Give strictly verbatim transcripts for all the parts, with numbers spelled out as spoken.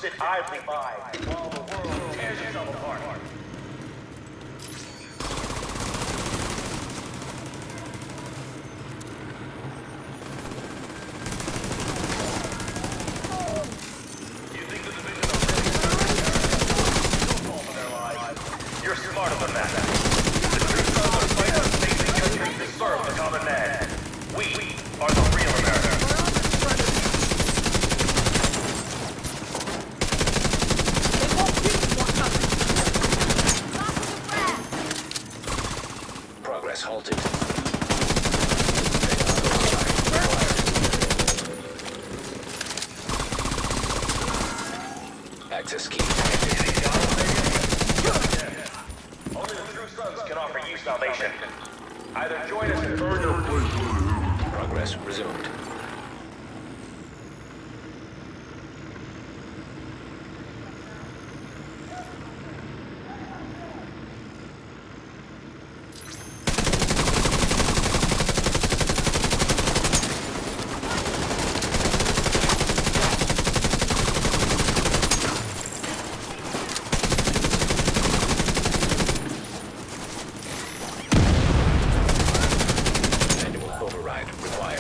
sit idly by while the world tears itself apart. You think the division of fall for their lives? You're smarter than that. The true sons of fighters facing countries that serve the common man. We are the real America. Progress halted. Access key. Only the true sons can offer you salvation. Either join us and earn your place. Progress resumed. Override required.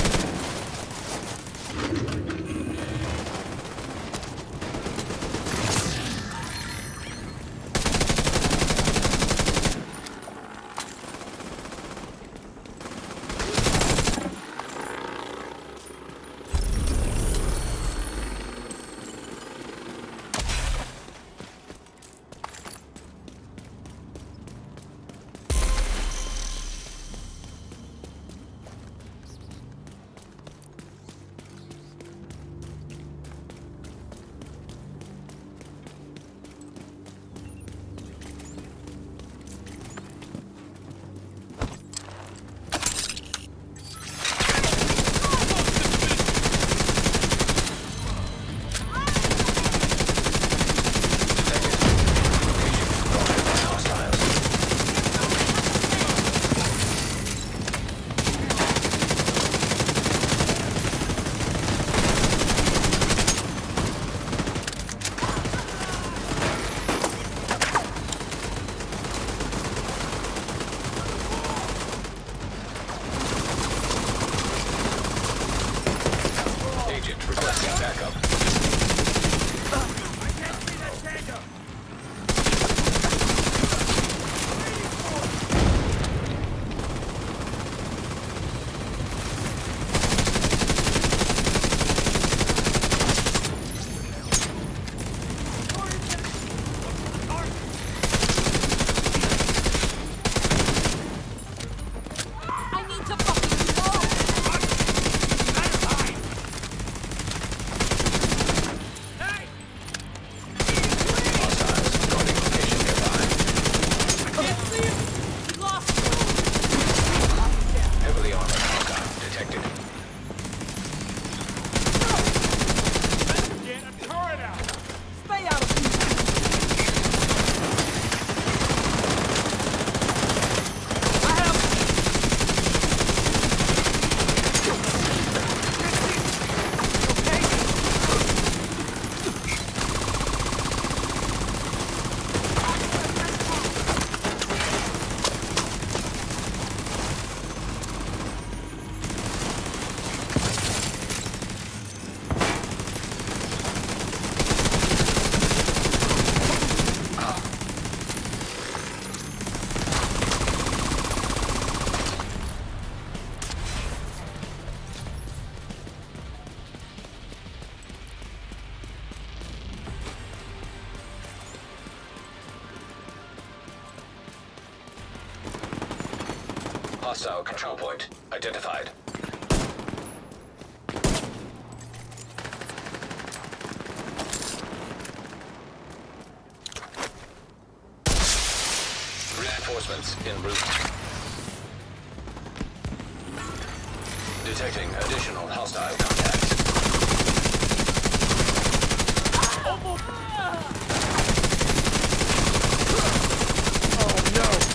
Hostile control point identified. Reinforcements en route. Detecting additional hostile contacts. Oh no!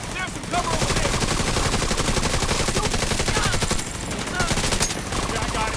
Cover over there! I got it!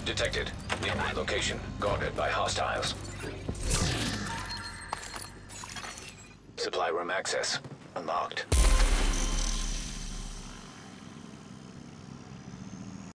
Detected. Nearby location. Guarded by hostiles. Supply room access. Unlocked.